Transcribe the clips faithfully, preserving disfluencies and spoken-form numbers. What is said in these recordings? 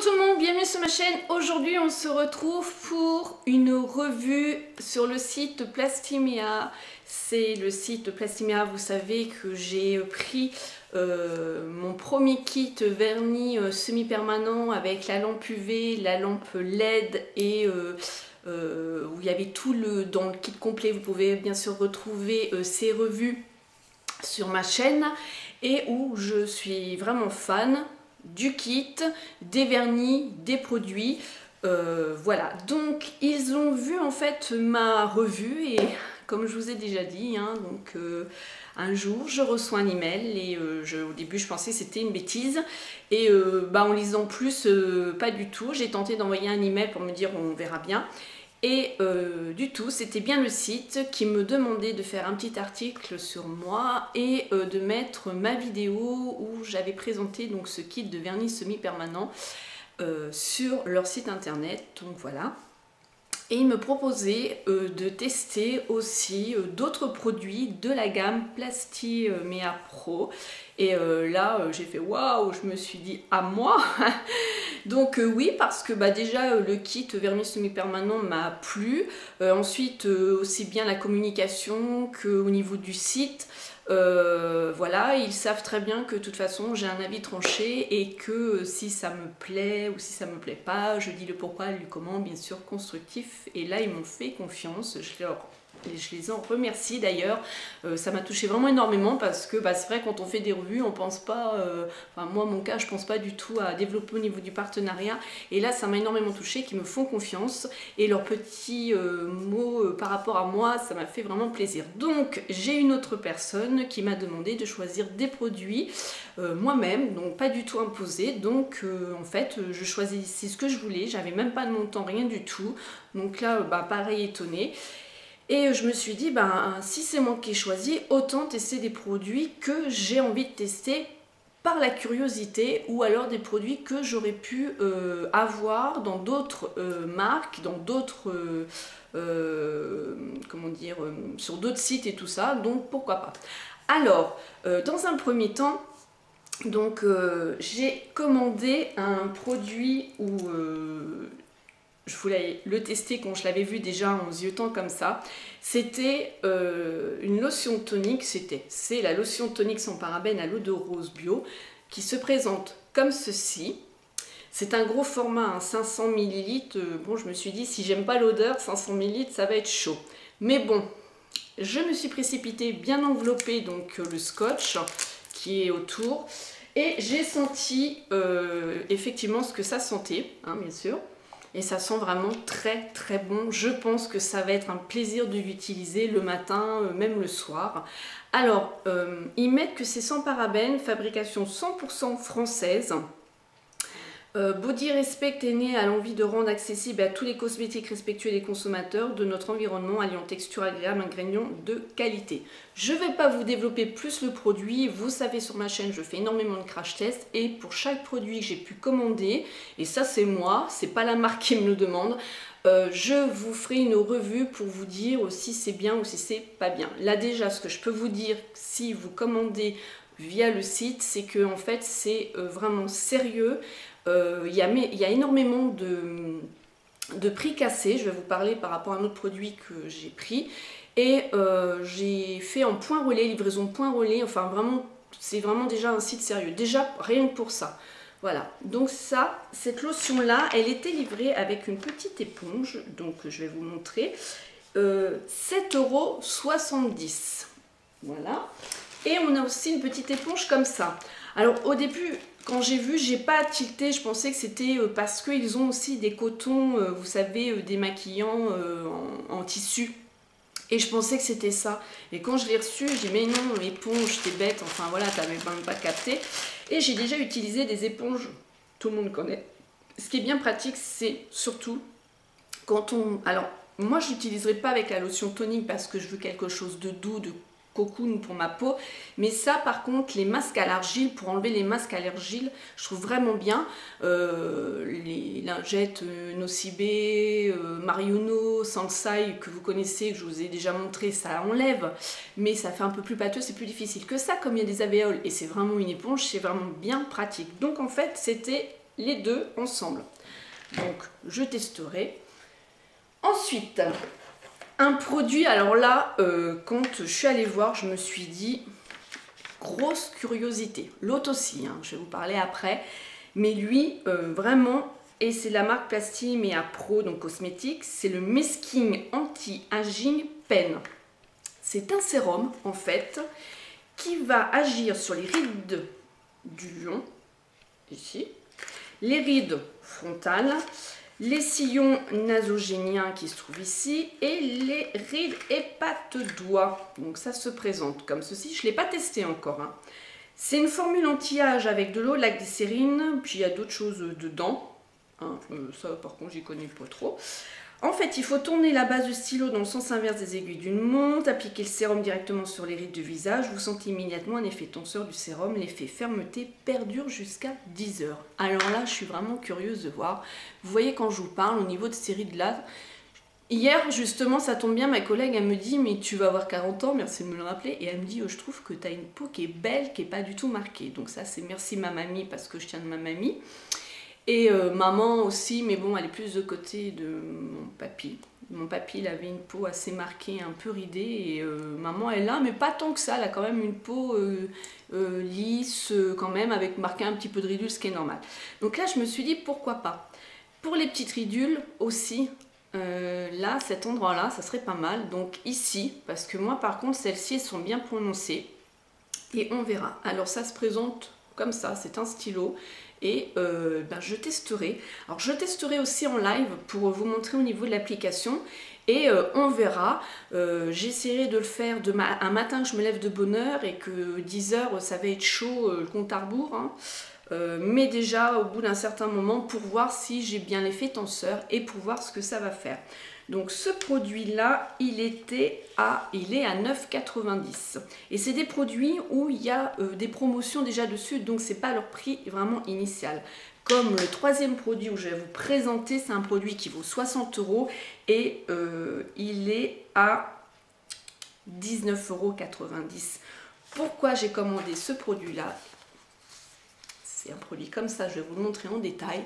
Coucou tout le monde, bienvenue sur ma chaîne. Aujourd'hui on se retrouve pour une revue sur le site Plastimea. C'est le site Plastimea, vous savez que j'ai pris euh, mon premier kit vernis euh, semi-permanent avec la lampe U V, la lampe L E D et euh, euh, où il y avait tout le dans le kit complet. Vous pouvez bien sûr retrouver euh, ces revues sur ma chaîne et où je suis vraiment fan du kit, des vernis, des produits, euh, voilà. Donc ils ont vu en fait ma revue et comme je vous ai déjà dit, hein, donc euh, un jour je reçois un email et euh, je, au début je pensais que c'était une bêtise et euh, bah, en lisant plus, euh, pas du tout. J'ai tenté d'envoyer un email pour me dire on verra bien. Et euh, du tout, c'était bien le site qui me demandait de faire un petit article sur moi et euh, de mettre ma vidéo où j'avais présenté donc ce kit de vernis semi-permanent euh, sur leur site internet. Donc voilà. Et ils me proposaient euh, de tester aussi euh, d'autres produits de la gamme Plastimea Pro. Et euh, là, euh, j'ai fait waouh, je me suis dit à moi. Donc euh, oui, parce que bah, déjà euh, le kit vernis semi-permanent m'a plu. Euh, ensuite, euh, aussi bien la communication qu'au niveau du site. Euh, voilà, ils savent très bien que de toute façon j'ai un avis tranché et que euh, si ça me plaît ou si ça me plaît pas, je dis le pourquoi, le comment, bien sûr constructif. Et là ils m'ont fait confiance, je leur Et je les en remercie d'ailleurs, euh, ça m'a touché vraiment énormément parce que bah, c'est vrai quand on fait des revues on pense pas, euh, enfin moi mon cas je pense pas du tout à développer au niveau du partenariat et là ça m'a énormément touché, qu'ils me font confiance et leurs petits euh, mots euh, par rapport à moi, ça m'a fait vraiment plaisir. Donc j'ai une autre personne qui m'a demandé de choisir des produits euh, moi-même, donc pas du tout imposé, donc euh, en fait je choisissais ce que je voulais, j'avais même pas de montant, rien du tout, donc là bah, pareil étonnée. Et je me suis dit, ben, si c'est moi qui ai choisi, autant tester des produits que j'ai envie de tester par la curiosité ou alors des produits que j'aurais pu euh, avoir dans d'autres euh, marques, dans d'autres, euh, euh, comment dire, euh, sur d'autres sites et tout ça, donc pourquoi pas. Alors, euh, dans un premier temps, donc euh, j'ai commandé un produit où euh, je voulais le tester quand je l'avais vu déjà en ziotant comme ça. C'était euh, une lotion tonique, c'était c'est la lotion tonique sans parabènes à l'eau de rose bio qui se présente comme ceci. C'est un gros format, hein, cinq cents millilitres. Bon, je me suis dit, si j'aime pas l'odeur, cinq cents millilitres, ça va être chaud. Mais bon, je me suis précipitée, bien enveloppée, donc le scotch qui est autour. Et j'ai senti euh, effectivement ce que ça sentait, hein, bien sûr. Et ça sent vraiment très très bon. Je pense que ça va être un plaisir de l'utiliser le matin, euh, même le soir. Alors, euh, ils mettent que c'est sans parabènes, fabrication cent pour cent française. Euh, Body Respect est né à l'envie de rendre accessible à tous les cosmétiques respectueux des consommateurs de notre environnement, alliant texture agréable, ingrédients de qualité. Je ne vais pas vous développer plus le produit, vous savez sur ma chaîne je fais énormément de crash tests et pour chaque produit que j'ai pu commander, et ça c'est moi, c'est pas la marque qui me le demande, euh, je vous ferai une revue pour vous dire si c'est bien ou si c'est pas bien. Là déjà ce que je peux vous dire si vous commandez via le site, c'est que en fait c'est euh, vraiment sérieux. Euh, il y a, il y a énormément de, de prix cassés. Je vais vous parler par rapport à un autre produit que j'ai pris et euh, j'ai fait en point relais, livraison point relais, enfin vraiment c'est vraiment déjà un site sérieux, déjà rien que pour ça. Voilà, donc ça, cette lotion là elle était livrée avec une petite éponge, donc je vais vous montrer, euh, sept euros soixante-dix, voilà. Et on a aussi une petite éponge comme ça. Alors au début, quand j'ai vu, j'ai pas tilté, je pensais que c'était parce qu'ils ont aussi des cotons, vous savez, démaquillants en, en tissu. Et je pensais que c'était ça. Et quand je l'ai reçu, j'ai dit mais non, éponge, t'es bête, enfin voilà, t'avais même pas capté. Et j'ai déjà utilisé des éponges, tout le monde connaît. Ce qui est bien pratique, c'est surtout quand on... Alors, moi je l'utiliserai pas avec la lotion tonique parce que je veux quelque chose de doux, de cocoon pour ma peau, mais ça par contre les masques à l'argile, pour enlever les masques à l'argile je trouve vraiment bien, euh, les lingettes euh, Nocibé, euh, Marionneau, Sansai que vous connaissez, que je vous ai déjà montré, ça enlève mais ça fait un peu plus pâteux, c'est plus difficile que ça comme il y a des alvéoles et c'est vraiment une éponge, c'est vraiment bien pratique. Donc en fait c'était les deux ensemble. Donc je testerai. Ensuite, un produit, alors là, euh, quand je suis allée voir, je me suis dit, grosse curiosité. L'autre aussi, hein, je vais vous parler après. Mais lui, euh, vraiment, et c'est la marque Plastimea Pro, donc cosmétique, c'est le Masking Anti-Aging Pen. C'est un sérum, en fait, qui va agir sur les rides du lion, ici, les rides frontales, les sillons nasogéniens qui se trouvent ici et les rides et pattes doigts. Donc ça se présente comme ceci. Je ne l'ai pas testé encore. Hein. C'est une formule anti-âge avec de l'eau, de la glycérine, puis il y a d'autres choses dedans. Hein. Euh, ça par contre j'y connais pas trop. En fait, il faut tourner la base du stylo dans le sens inverse des aiguilles d'une montre, appliquer le sérum directement sur les rides du visage. Vous sentez immédiatement un effet tenseur du sérum. L'effet fermeté perdure jusqu'à dix heures. Alors là, je suis vraiment curieuse de voir. Vous voyez quand je vous parle au niveau de ces rides-là. Hier, justement, ça tombe bien, ma collègue, elle me dit « Mais tu vas avoir quarante ans, merci de me le rappeler. » Et elle me dit oh, « Je trouve que tu as une peau qui est belle, qui n'est pas du tout marquée. » Donc ça, c'est merci ma mamie parce que je tiens de ma mamie. Et euh, maman aussi, mais bon, elle est plus de côté de mon papy. Mon papy, il avait une peau assez marquée, un peu ridée, et euh, maman, elle a, mais pas tant que ça, elle a quand même une peau euh, euh, lisse, euh, quand même, avec marqué un petit peu de ridules, ce qui est normal. Donc là, je me suis dit, pourquoi pas. Pour les petites ridules aussi, euh, là, cet endroit-là, ça serait pas mal. Donc ici, parce que moi, par contre, celles-ci, elles sont bien prononcées, et on verra. Alors ça se présente comme ça, c'est un stylo. Et euh, ben, je testerai. Alors je testerai aussi en live pour vous montrer au niveau de l'application. Et euh, on verra. Euh, J'essaierai de le faire de ma un matin que je me lève de bonne heure et que dix heures ça va être chaud, euh, le compte à rebours. Hein. Euh, mais déjà au bout d'un certain moment pour voir si j'ai bien l'effet tenseur et pour voir ce que ça va faire. Donc ce produit-là, il était à, il est à neuf euros quatre-vingt-dix. Et c'est des produits où il y a euh, des promotions déjà dessus, donc c'est pas leur prix vraiment initial. Comme le troisième produit où je vais vous présenter, c'est un produit qui vaut soixante euros et euh, il est à dix-neuf euros quatre-vingt-dix. Pourquoi j'ai commandé ce produit-là? C'est un produit comme ça, je vais vous le montrer en détail.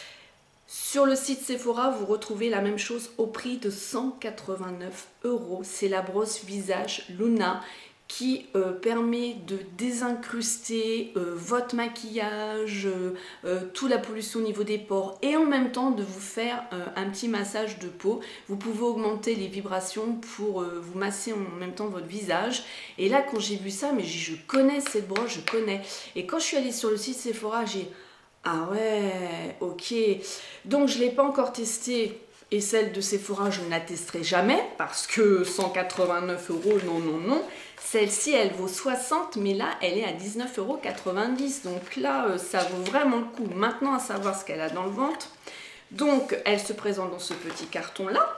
Sur le site Sephora, vous retrouvez la même chose au prix de cent quatre-vingt-neuf euros. C'est la brosse visage Luna qui euh, permet de désincruster euh, votre maquillage, euh, euh, toute la pollution au niveau des pores et en même temps de vous faire euh, un petit massage de peau. Vous pouvez augmenter les vibrations pour euh, vous masser en même temps votre visage. Et là, quand j'ai vu ça, mais je connais cette brosse, je connais. Et quand je suis allée sur le site Sephora, j'ai... Ah ouais, ok. Donc je ne l'ai pas encore testée et celle de Sephora, je ne la testerai jamais parce que cent quatre-vingt-neuf euros, non, non, non. Celle-ci, elle vaut soixante, mais là, elle est à dix-neuf euros quatre-vingt-dix. Donc là, ça vaut vraiment le coup. Maintenant, à savoir ce qu'elle a dans le ventre. Donc, elle se présente dans ce petit carton-là.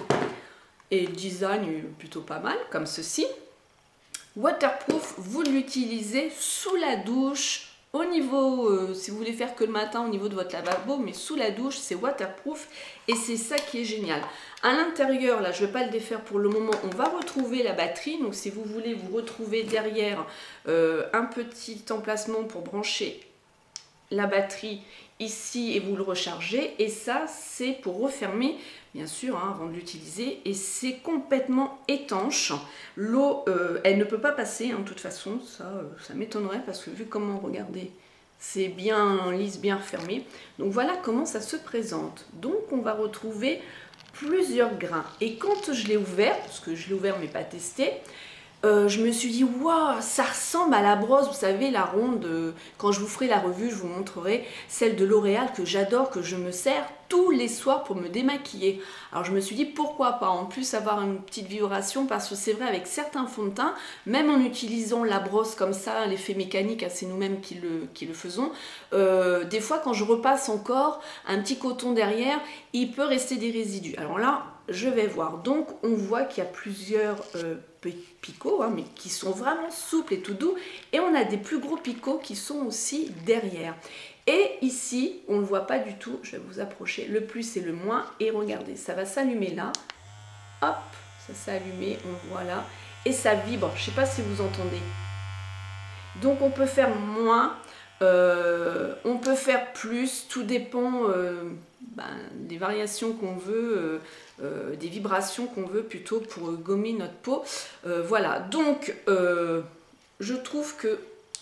Et le design est plutôt pas mal, comme ceci. Waterproof, vous l'utilisez sous la douche. Au niveau, euh, si vous voulez faire que le matin au niveau de votre lavabo, mais sous la douche, c'est waterproof et c'est ça qui est génial. À l'intérieur, là, je ne vais pas le défaire pour le moment, on va retrouver la batterie. Donc si vous voulez vous retrouver derrière euh, un petit emplacement pour brancher la batterie ici et vous le rechargez. Et ça, c'est pour refermer, bien sûr, hein, avant de l'utiliser. Et c'est complètement étanche. L'eau, euh, elle ne peut pas passer, hein, de toute façon. Ça, euh, ça m'étonnerait parce que vu comment, regardez, c'est bien lisse, bien fermé. Donc voilà comment ça se présente. Donc on va retrouver plusieurs grains. Et quand je l'ai ouvert, parce que je l'ai ouvert mais pas testé, Euh, je me suis dit, waouh, ça ressemble à la brosse, vous savez, la ronde, euh, quand je vous ferai la revue, je vous montrerai celle de L'Oréal que j'adore, que je me sers tous les soirs pour me démaquiller. Alors je me suis dit, pourquoi pas, en plus avoir une petite vibration, parce que c'est vrai, avec certains fonds de teint, même en utilisant la brosse comme ça, l'effet mécanique, c'est nous-mêmes qui le, qui le faisons, euh, des fois quand je repasse encore un petit coton derrière, il peut rester des résidus. Alors là, je vais voir. Donc on voit qu'il y a plusieurs euh, picots, hein, mais qui sont vraiment souples et tout doux. Et on a des plus gros picots qui sont aussi derrière. Et ici, on ne le voit pas du tout. Je vais vous approcher le plus et le moins. Et regardez, ça va s'allumer là. Hop, ça s'est allumé, on voit là. Et ça vibre. Je ne sais pas si vous entendez. Donc on peut faire moins. Euh, on peut faire plus, tout dépend euh, ben, des variations qu'on veut, euh, euh, des vibrations qu'on veut plutôt pour gommer notre peau. Euh, voilà, donc euh, je trouve que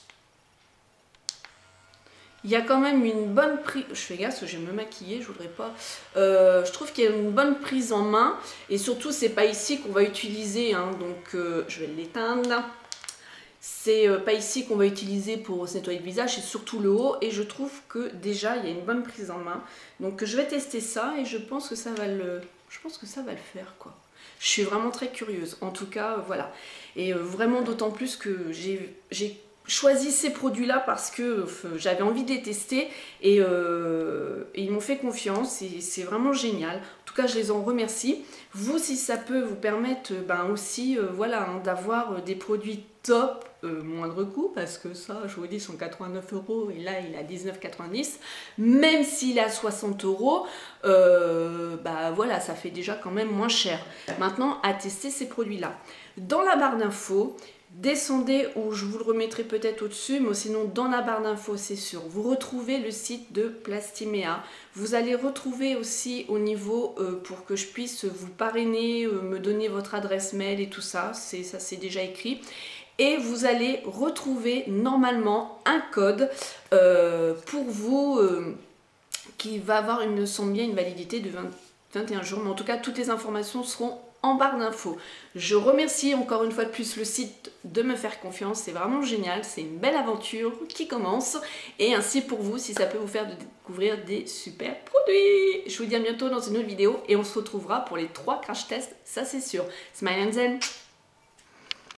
il y a quand même une bonne prise, je fais gaffe parce que je vais me maquiller, je voudrais pas, euh, je trouve qu'il y a une bonne prise en main, et surtout c'est pas ici qu'on va utiliser, hein, donc euh, je vais l'éteindre là. C'est euh, pas ici qu'on va utiliser pour se nettoyer le visage, c'est surtout le haut, et je trouve que déjà il y a une bonne prise en main, donc je vais tester ça et je pense que ça va le, je pense que ça va le faire quoi. Je suis vraiment très curieuse, en tout cas euh, voilà, et euh, vraiment d'autant plus que j'ai choisi ces produits-là parce que euh, j'avais envie de les tester, et, euh, et ils m'ont fait confiance, et c'est vraiment génial. En tout cas, je les en remercie. Vous, si ça peut vous permettre ben aussi euh, voilà, hein, d'avoir euh, des produits top, euh, moindre coût, parce que ça, je vous dis, sont quatre-vingt-neuf euros et là, il est à dix-neuf quatre-vingt-dix. Même s'il est à soixante euros, euh, bah voilà, ça fait déjà quand même moins cher. Maintenant, à tester ces produits-là. Dans la barre d'infos, descendez, ou je vous le remettrai peut-être au-dessus, mais sinon dans la barre d'infos c'est sûr, vous retrouvez le site de Plastimea. Vous allez retrouver aussi au niveau euh, pour que je puisse vous parrainer, euh, me donner votre adresse mail et tout ça, c'est ça c'est déjà écrit. Et vous allez retrouver normalement un code euh, pour vous euh, qui va avoir, il me semble bien, une validité de vingt, vingt et un jours, mais en tout cas toutes les informations seront en barre d'infos. Je remercie encore une fois de plus le site de me faire confiance, c'est vraiment génial, c'est une belle aventure qui commence, et ainsi pour vous si ça peut vous faire de découvrir des super produits. Je vous dis à bientôt dans une autre vidéo et on se retrouvera pour les trois crash tests, ça c'est sûr. Smile and Zen.